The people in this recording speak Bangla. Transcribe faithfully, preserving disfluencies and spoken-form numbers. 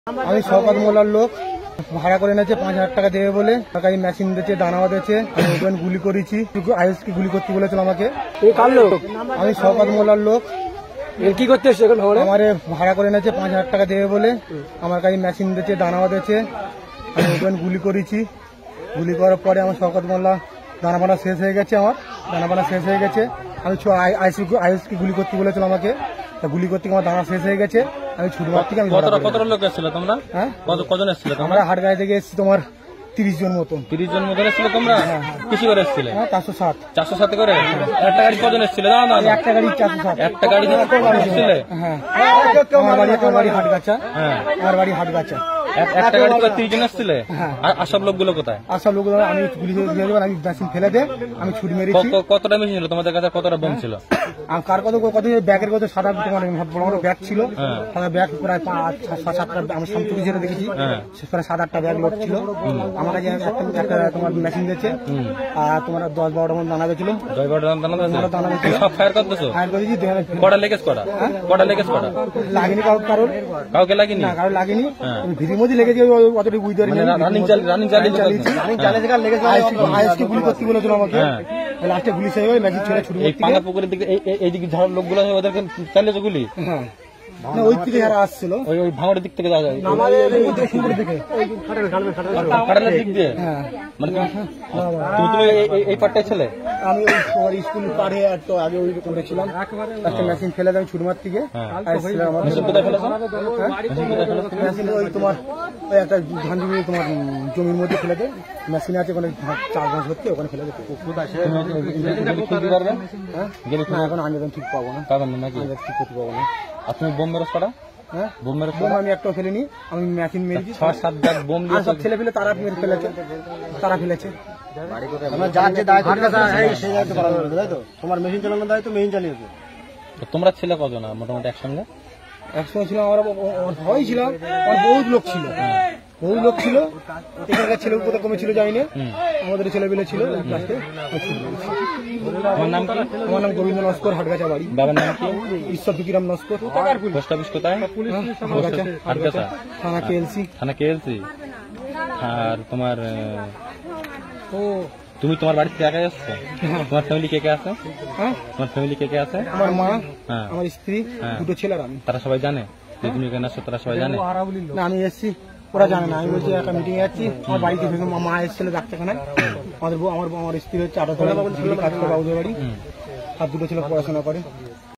আমি শওকত মোল্লার লোক, ভাড়া করে এনেছে পাঁচ হাজার টাকা দেবে বলে। সরকারি মেশিন দিয়েছে, দানাও দিয়েছে। আমি ওখানে গুলি করেছি, আয়ুষকে গুলি করতে বলেছিল আমাকে। কার লোক? আমি শওকত মোল্লার লোক। কি করতে এসছে এখন? আমার ভাড়া করে এনেছে পাঁচ হাজার টাকা দেবে বলে। আমার কাছে মেশিন দিয়েছে, দানাও দিয়েছে। আমি ওখানে গুলি করেছি। গুলি করার পরে আমার শওকত মোল্লা দানা পানা শেষ হয়ে গেছে। আমার দানা পানা শেষ হয়ে গেছে। আমি আয়ুষকে গুলি করতে বলেছিল আমাকে। গুলি করতে আমার দানা শেষ হয়ে গেছে। আমি ছুটি মার থেকে আমি কত লোক এসেছিল তোমরা? হ্যাঁ, কজন এসেছিল তোমরা? আমরা হাটগাঁও থেকে এসেছি তোমার তিরিশ জন মতন। তিরিশ জন মতন এসেছিল তোমরা? কিসে করে এসেছিলে? চারশো সাত চারশো সাথে করে একটা গাড়ি কজন এসেছিল? না না একটা গাড়ি চারশো সাত একটা গাড়ি এসেছিলে? হ্যাঁ, আমার বাড়ি আমার বাড়ি হাটগাছা। হ্যাঁ, আমার বাড়ি হাটগাছা। একটা গাড়ি করে তিরিশ জন এসেছিলে? আর সব লোকগুলো কোথায়? আর সব লোকগুলো আমি গুলি আমি মেশিন ফেলে দে, আমি ছুটি মেরেছি। কতটা মেশিন ছিল তোমাদের কাছে? কতটা বোম ছিল? কার কত কত ব্যাগের কত সাদা তোমার বড় বড় ব্যাগ ছিল। সাদা ব্যাগ প্রায় পাঁচ সাত সাতটা আমি সামনে যেটা দেখেছি প্রায় সাত আটটা ব্যাগ লোড ছিল। আমার কাছে একটা তোমার মেশিন দিয়েছে। আর তোমার দশ বারোটা মতো দানা গেছিল। দশ বারোটা দানা দানা সব ফায়ার করতেছো? ফায়ার করেছি। কটা লেগেছে? কটা কটা লেগেছে? কটা লাগেনি কারো কারোর কাউকে লাগেনি? না, কারো লাগেনি। ভিড়ির মধ্যে লেগেছে, অতটুকু বুঝতে পারিনি। রানিং চাল রানিং চালিয়ে রানিং চালিয়ে যেখানে লেগেছে আইএসকে গুলি করতে বলেছিল আমাকে। লাস্টে গুলি শেষ হয়ে মেশিন ছেড়ে ছুটি। এই পাঙ্গা পুকুরের দিকে এইদিকে ঝাড়ার লোকগুলো ওদেরকে চালিয়েছে গুলি? হ্যাঁ, না ওই থেকে যারা আসছিল ওই ওই ভাঙড়ের দিক থেকে যাওয়া যায় খাটালের দিক দিয়ে। হ্যাঁ, মানে তুমি তুমি এই পাটটাই ছেলে? আমি ওই স্কুল পাড়ে একটু আগে ওই করেছিলাম। একটা মেশিন ফেলে দেয় ছুটমার থেকে। মেশিন কোথায় ফেলেছো? মেশিন ওই তোমার ওই একটা ধান জমি তোমার জমির মধ্যে ফেলে দেয়। মেশিন আছে ওখানে চার মাস হচ্ছে, ওখানে ফেলে দেয়। এখন আমি ঠিক পাবো না, পাবেন না নাকি? ঠিক করতে পাবো না। আর তুমি বোম মেরেছ কটা? হ্যাঁ, বোম মেরেছ? বোম আমি একটাও ফেলিনি, আমি মেশিন মেরেছি। ছয় সাত ব্যাগ বোম দিয়ে সব ছেলে ফেলে তারা ফেলেছে, তারা ফেলেছে। তোমার মেশিন চালানোর দায়িত্ব মেশিন চালিয়েছে। তোমরা ছেলে কজন মোটামুটি একসঙ্গে? একসঙ্গে ছিলাম আমরা, সবাই ছিলাম। আমার বহুত লোক ছিল, বহু লোক ছিল। এখানকার ছেলে কোথাও কমে ছিল জানি না, আমাদের ছেলেবেলে ছিল। আমার নাম কি? আমার নাম গোবিন্দ নস্কর, হাটগাছা বাড়ি। বাবার নাম কি? ঈশ্বর ফিকিরাম নস্কর। পোস্ট অফিস কোথায়? হাটগাছা থানা কেএলসি। থানা কেএলসি। আর তোমার তুমি তোমার বাড়ি থেকে একাই আসছো? তোমার ফ্যামিলি কে কে আছে? হ্যাঁ, তোমার ফ্যামিলি কে কে আছে? আমার মা, হ্যাঁ, আমার স্ত্রী, দুটো ছেলে আর আমি। তারা সবাই জানে যে তুমি এখানে আসছো? তারা সবাই জানে না আমি এসছি? ওরা জানে না। আমি বলছি একটা মিটিং এ যাচ্ছি, আমার বাড়িতে মা এসেছিল ডাক্তারখানায়। আমাদের আমার আমার স্ত্রী হচ্ছে আটা বাবুদের বাড়ি, আর দুটো ছেলে পড়াশোনা করে।